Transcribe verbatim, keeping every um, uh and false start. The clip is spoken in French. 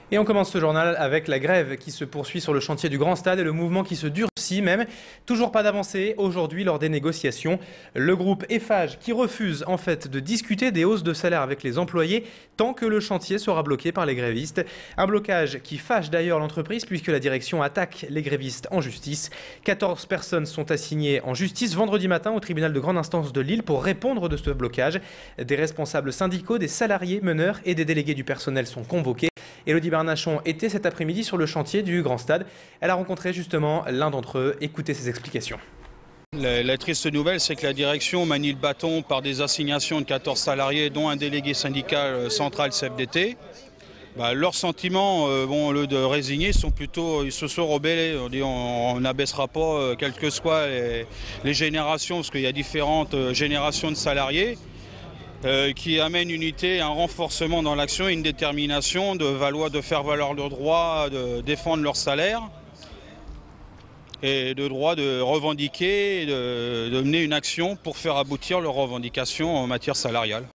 Et on commence ce journal avec la grève qui se poursuit sur le chantier du Grand Stade et le mouvement qui se durcit même. Toujours pas d'avancée aujourd'hui lors des négociations. Le groupe Eiffage qui refuse en fait de discuter des hausses de salaire avec les employés tant que le chantier sera bloqué par les grévistes. Un blocage qui fâche d'ailleurs l'entreprise puisque la direction attaque les grévistes en justice. quatorze personnes sont assignées en justice vendredi matin au tribunal de grande instance de Lille pour répondre de ce blocage. Des responsables syndicaux, des salariés, meneurs et des délégués du personnel sont convoqués. Élodie Barnachon était cet après-midi sur le chantier du Grand Stade. Elle a rencontré justement l'un d'entre eux. Écoutez ses explications. La, la triste nouvelle, c'est que la direction manie le bâton par des assignations de quatorze salariés, dont un délégué syndical central C F D T. Bah, leurs sentiments, euh, bon, au lieu de résigner, sont plutôt, ils se sont rebellés. On dit on n'abaissera pas, euh, quelles que soient les, les générations, parce qu'il y a différentes euh, générations de salariés. Euh, qui amène une unité, un renforcement dans l'action et une détermination de, valoir, de faire valoir leurs droits, de défendre leur salaire et de droit de revendiquer, de, de mener une action pour faire aboutir leurs revendications en matière salariale.